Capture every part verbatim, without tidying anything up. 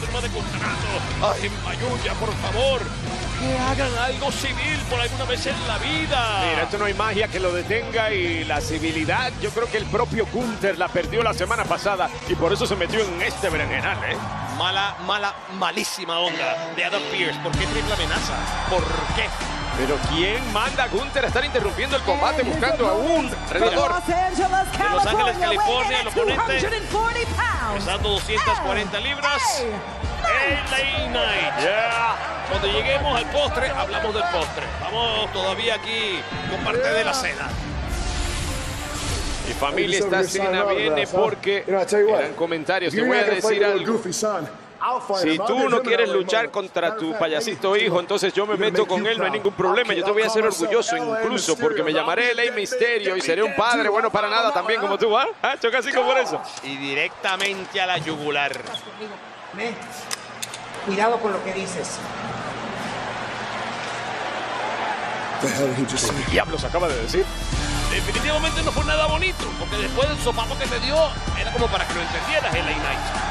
firma de contrato. Ay, Mayuya, por favor, que hagan algo civil por alguna vez en la vida. Mira, esto no hay magia que lo detenga y la civilidad, yo creo que el propio Gunther la perdió la semana pasada y por eso se metió en este berenjenal, ¿eh? Mala, mala, malísima onda de Adam Pearce. ¿Por qué triple amenaza? ¿Por qué? Pero ¿quién manda a Gunther a estar interrumpiendo el combate buscando a un redador? De Los Ángeles, California, el oponente pesando doscientas cuarenta libras. L A Knight. Yeah. Cuando lleguemos al postre, hablamos del postre. Vamos todavía aquí con parte de la cena. Mi familia, esta cena viene porque eran comentarios. Te voy a decir algo. Si tú no quieres luchar contra tu payasito hijo, entonces yo me meto con él, no hay ningún problema. Yo te voy a hacer orgulloso incluso porque me llamaré Rey Misterio y seré un padre bueno para nada también como tú, ¿ah? ¿Ah? Choca así como por eso. Y directamente a la yugular. Ve, cuidado con lo que dices. ¿Qué diablos acaba de decir? Definitivamente no fue nada bonito, porque después del sopapo que te dio, era como para que lo entendieras, L A Knight.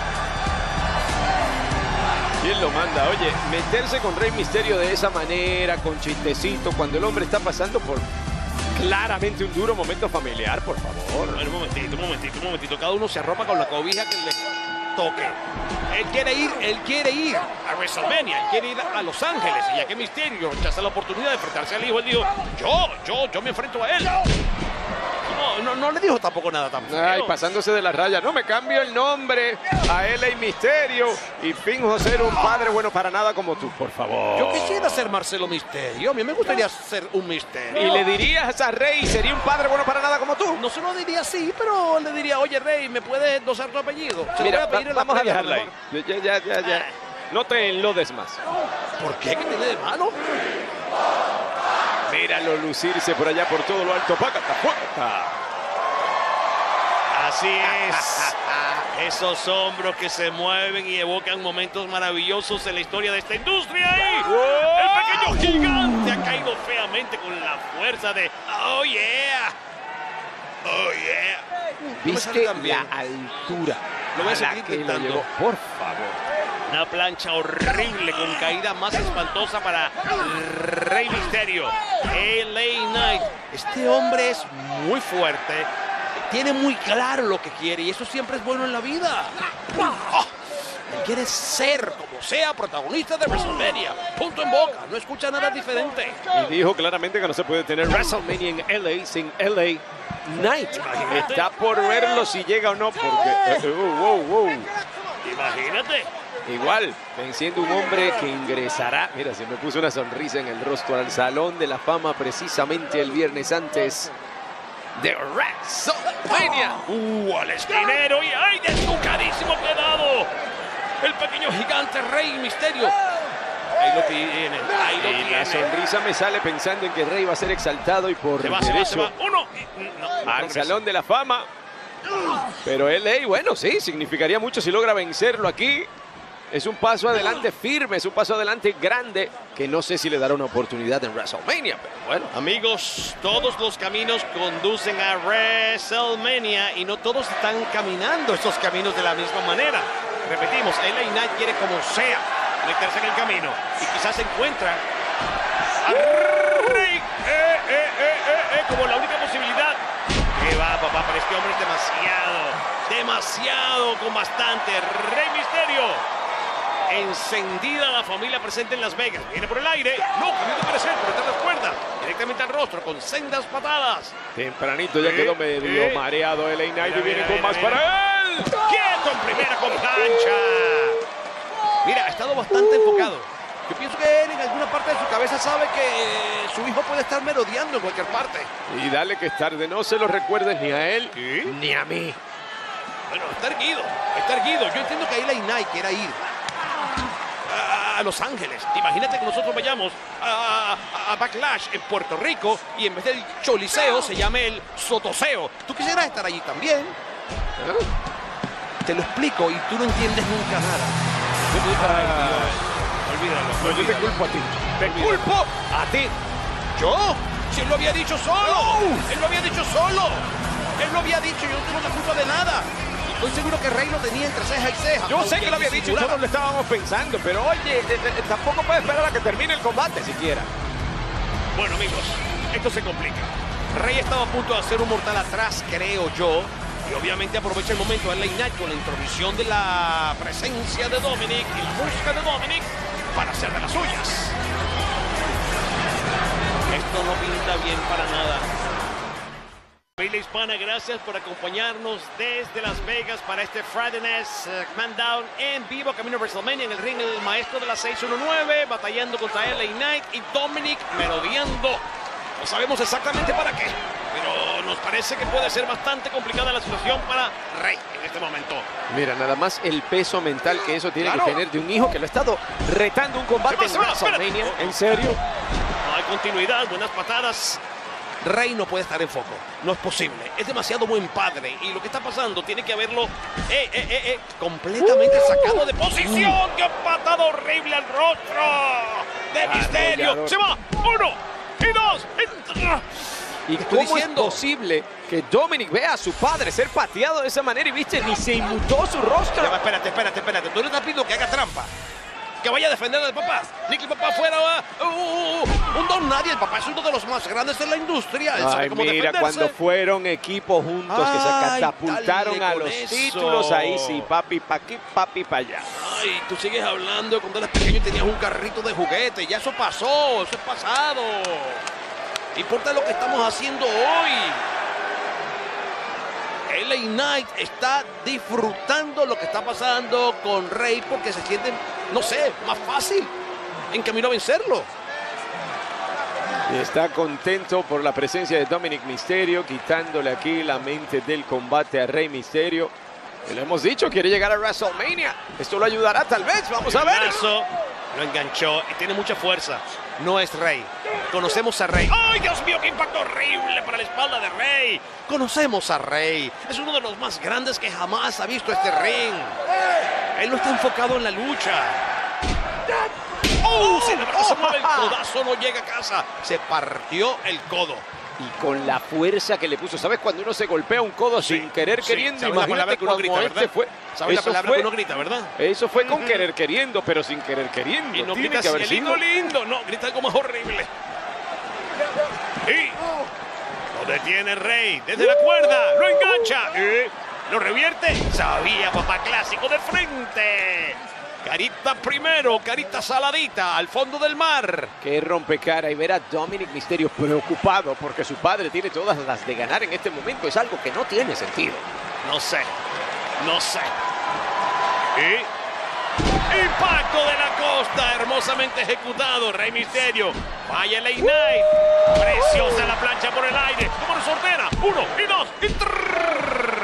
¿Quién lo manda? Oye, meterse con Rey Misterio de esa manera, con chistecito, cuando el hombre está pasando por claramente un duro momento familiar, por favor. A ver, un momentito, un momentito, un momentito. Cada uno se arropa con la cobija que le toque. Él quiere ir, él quiere ir a WrestleMania, él quiere ir a Los Ángeles. Y ya que Misterio rechaza la oportunidad de enfrentarse al hijo, él dijo, yo, yo, yo me enfrento a él. No, no, no le dijo tampoco nada tampoco. Ay, pasándose de la raya. No, me cambio el nombre a L A Misterio y finjo ser un padre bueno para nada como tú, por favor. Yo quisiera ser Marcelo Misterio. A mí me gustaría ser un Misterio. ¿Y le dirías a Rey, sería un padre bueno para nada como tú? No se lo diría así, pero le diría, oye, Rey, ¿me puedes endosar tu apellido? Se Mira, lo voy a pedir en la vamos a playa, dejarla ahí. Ya, ya, ya, ya. No te enlodes más. ¿Por qué? ¿Qué tiene de malo? Míralo lucirse por allá por todo lo alto. ¡Pácata, pácata! Así es. Esos hombros que se mueven y evocan momentos maravillosos en la historia de esta industria. Y el pequeño gigante ha caído feamente con la fuerza de oh yeah. Oh yeah. ¿Viste la altura? Lo voy a a la seguir que lo intentando. llevó? Por favor. Una plancha horrible con caída más espantosa para Rey Misterio. L A Knight. Este hombre es muy fuerte. Tiene muy claro lo que quiere y eso siempre es bueno en la vida. Oh, él quiere ser, como sea, protagonista de WrestleMania. Punto en boca, no escucha nada diferente. Y dijo claramente que no se puede tener WrestleMania en L A sin L A Knight. Imagínate. Está por verlo si llega o no, porque... Uh, wow, wow. Imagínate. Igual, venciendo un hombre que ingresará, mira, se me puso una sonrisa en el rostro, al Salón de la Fama precisamente el viernes antes de WrestleMania. Uh, al esquinero y ¡ay, desnucadísimo quedado! El pequeño gigante Rey Misterio. Ahí lo tiene, ahí lo Y tiene. la sonrisa me sale pensando en que Rey va a ser exaltado y por Se va, se va, se derecho va. Uno. y- no, no al progresa. Salón de la Fama. Pero L A, bueno, sí, significaría mucho si logra vencerlo aquí. Es un paso adelante firme, es un paso adelante grande que no sé si le dará una oportunidad en WrestleMania, pero bueno. Amigos, todos los caminos conducen a WrestleMania y no todos están caminando estos caminos de la misma manera. Repetimos, L A Knight quiere como sea meterse en el camino y quizás encuentra a Rey eh, eh, eh, eh, eh, como la única posibilidad. ¿Qué va, papá? Pero este hombre es demasiado, demasiado con bastante. Rey Misterio. Encendida la familia presente en Las Vegas. Viene por el aire. No, no quiere ser, por detrás de las cuerdas. Directamente al rostro con sendas patadas. Tempranito ya quedó medio eh. mareado L A Knight y Mira, viene mira, con mira, más mira. para él. Quieto en primera con plancha. Mira, ha estado bastante enfocado. Yo pienso que él en alguna parte de su cabeza sabe que eh, su hijo puede estar merodeando en cualquier parte. Y dale que es tarde, no se lo recuerdes ni a él ¿Sí? ni a mí. Bueno, está erguido, está erguido. Yo entiendo que L A Knight quiera ir a, a Los Ángeles. Imagínate que nosotros vayamos a, a, a Backlash en Puerto Rico y en vez del Choliseo se llame el Sotoseo. Tú quisieras estar allí también. ¿Eh? Te lo explico y tú no entiendes nunca nada. Yo te digo, ay, Dios. Olvídalo. No, yo te olvídalo. culpo a ti. Te Olvídalo. culpo a ti. ¿Yo? Si él lo había dicho solo. Él lo había dicho solo. Él lo había dicho, yo no tengo la culpa de nada. Estoy seguro que Rey lo tenía entre ceja y ceja. Yo sé que lo había dicho y todos lo estábamos pensando, pero oye, eh, eh, tampoco puede esperar a que termine el combate siquiera. Bueno, amigos, esto se complica. Rey estaba a punto de hacer un mortal atrás, creo yo. Y obviamente aprovecha el momento de L A Knight con la intromisión de la presencia de Dominic y la música de Dominic para hacer de las suyas. Esto no pinta bien para nada. Familia hispana, gracias por acompañarnos desde Las Vegas para este Friday Night SmackDown en vivo, camino a WrestleMania. En el ring, el maestro de la seis uno nueve, batallando contra L A Knight y Dominic merodeando. No sabemos exactamente para qué, pero nos parece que puede ser bastante complicada la situación para Rey en este momento. Mira, nada más el peso mental que eso tiene claro. que tener de un hijo que lo ha estado retando un combate en WrestleMania. ¿En serio? No hay continuidad, buenas patadas. Rey no puede estar en foco, no es posible, es demasiado buen padre y lo que está pasando tiene que haberlo eh, eh, eh, eh, completamente uh, sacado de posición. Uh, ¡Qué patada horrible al rostro de Misterio! ¡Se va! ¡Uno! ¡Y dos! Y, ¿Y cómo diciendo? es posible que Dominic vea a su padre ser pateado de esa manera y viste, ni se inmutó su rostro? Ya va, espérate, espérate, espérate, tú le estás pidiendo que haga trampa, que vaya a defender al papá. Ni que el papá fuera uh, uh, uh, un don nadie. El papá es uno de los más grandes de la industria. Él Ay, sabe cómo mira, defenderse. Cuando fueron equipos juntos Ay, que se catapultaron a los eso. títulos, ahí sí, papi pa' aquí, papi pa' allá. Ay, tú sigues hablando de cuando eras pequeño y tenías un carrito de juguete. Ya eso pasó, eso es pasado. Importa lo que estamos haciendo hoy. L A Knight está disfrutando lo que está pasando con Rey porque se siente, no sé, más fácil en camino a vencerlo. Y está contento por la presencia de Dominic Mysterio, quitándole aquí la mente del combate a Rey Mysterio. Y lo hemos dicho, quiere llegar a WrestleMania. Esto lo ayudará tal vez, vamos a ver. Lo enganchó y tiene mucha fuerza. No es Rey. Conocemos a Rey. ¡Ay, Dios mío, qué impacto horrible para la espalda de Rey! Conocemos a Rey. Es uno de los más grandes que jamás ha visto este ring. Él no está enfocado en la lucha. ¡Oh! Se le mueve el codazo, no llega a casa. Se partió el codo. Y con la fuerza que le puso. ¿Sabes cuando uno se golpea un codo sí, sin querer sí, queriendo? Imagínate que uno grita, este fue. ¿Sabes la palabra fue, que uno grita, verdad? Eso fue con querer queriendo, pero sin querer queriendo. Y no Tiene grita que haber así, lindo, lindo. No, grita algo más horrible. Y lo detiene Rey desde la cuerda. Lo engancha. Y lo revierte. Sabía, papá, clásico de frente. Carita primero, carita saladita, al fondo del mar. Qué rompecara y ver a Dominic Mysterio preocupado porque su padre tiene todas las de ganar en este momento es algo que no tiene sentido. No sé, no sé. Y impacto de la costa, hermosamente ejecutado. Rey Mysterio, falla L A Knight. Uh, Preciosa la plancha por el aire. ¿Cómo nos ordena? Uno y dos y tres.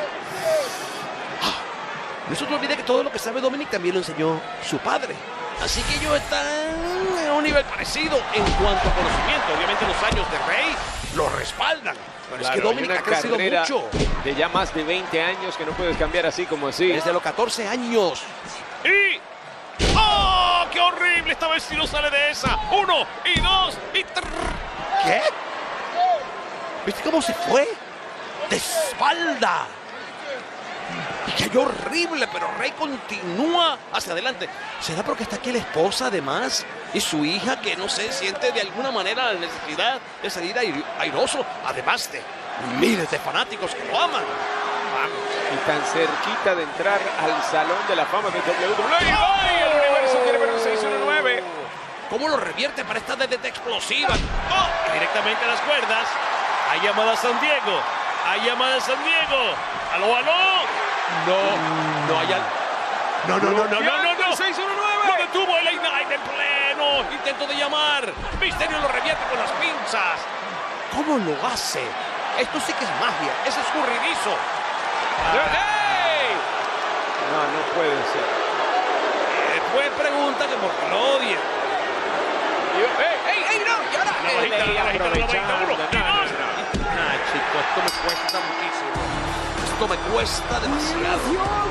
No se te olvide que todo lo que sabe Dominic también lo enseñó su padre. Así que ellos están a un nivel parecido en cuanto a conocimiento. Obviamente los años de Rey lo respaldan. Pero claro, es que Dominic ha crecido mucho. De ya más de veinte años que no puedes cambiar así como así. Desde los catorce años. Y... ¡oh! ¡Qué horrible! Esta vez sí no sale de esa. Uno y dos y tres. ¿Qué? ¿Viste cómo se fue? De espalda. Y cayó horrible, pero Rey continúa hacia adelante. ¿Será porque está aquí la esposa además? Y su hija que no sé, siente de alguna manera la necesidad de salir airoso. Además de miles de fanáticos que lo aman. Y tan cerquita de entrar al Salón de la Fama de doble u doble u E. ¡Ay! El universo quiere ver un seis uno nueve. ¿Cómo lo revierte para esta D D T explosiva? ¡Oh! Y directamente a las cuerdas. Hay llamada a San Diego. Hay llamada a San Diego. ¡Aló, aló! No, no hay al... No, no, no, no, no, no, no. seis uno nueve. Lo detuvo L A Knight en pleno intento de llamar. Mysterio lo revierte con las pinzas. ¿Cómo lo hace? Esto sí que es magia. Es escurridizo. ¡Ey! No, no puede ser. Después pregunta que por qué lo odia. ¡Ey, ey, ey! ¡No! ¡Y ahora! La bajita, la bajita, la bajita. Uno, y dos. Ah, chicos, esto me cuesta muchísimo. Esto me cuesta demasiado.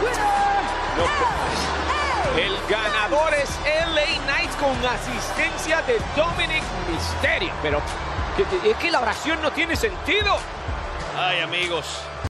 No, el ganador es L A Knight con asistencia de Dominic Mysterio. Pero es que la oración no tiene sentido. Ay, amigos.